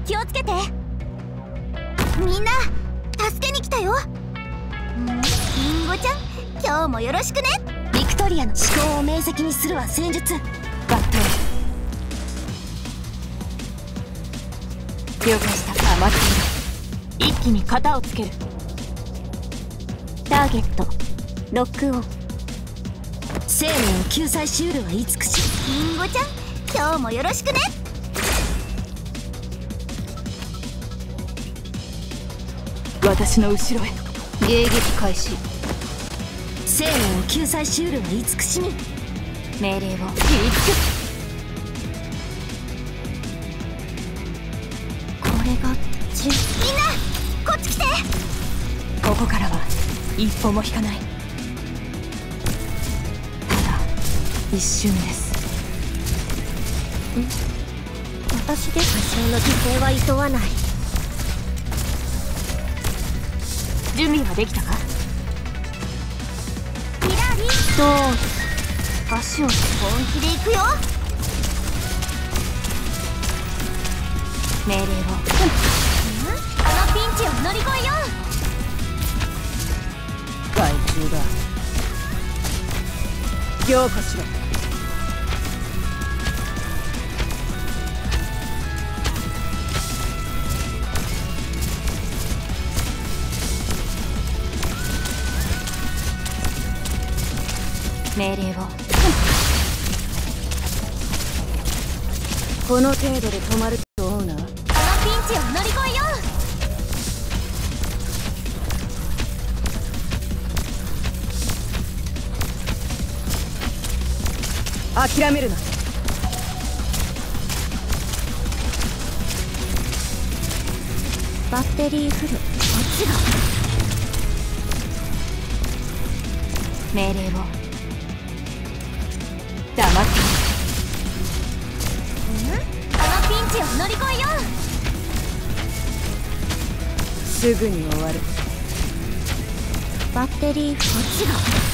気をつけて。みんな助けに来たよ。リンゴちゃん、今日もよろしくね。ビクトリアの思考を明晰にするは戦術。バットル了解した。余っている。一気に型をつける。ターゲットロックオン。生命を救済しうるは慈し。リンゴちゃん、今日もよろしくね。 私の後ろへ。 迎撃開始。 生命を救済しうるは慈しみ。 命令を。 いく。 これがみんなこっち来て。 ここからは一歩も引かない。ただ一瞬です。 私で多少の犠牲はいとわない。 準備はできたか。 ミラリーどう足を本気で行くよ。 命令を。 このピンチを乗り越えよう。 害虫だ。凝固しろ。 命令を。 この程度で止まると思うな。 このピンチを乗り越えよう。諦めるな。 バッテリーフル。こっちが。 命令を。黙っている。 このピンチを乗り越えよう。 すぐに終わる。 バッテリーこっちが。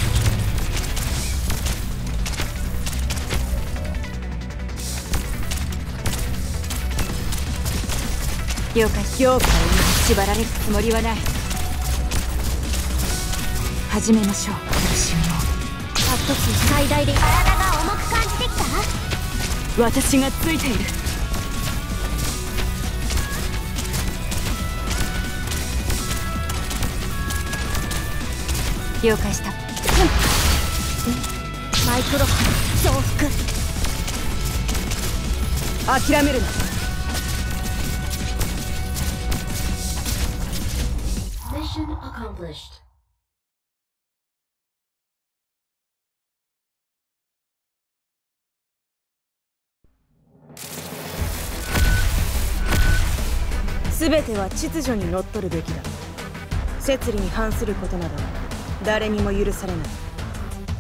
了解。評価に縛られるつもりはない。始めましょう。苦しみを。 カット数最大で。体が重く感じてきた。 私がついている。了解した。 マイクロ波増幅。 諦めるな。 Mission accomplished. すべては秩序にのっとるべきだ。摂理に反することなど誰にも許されない。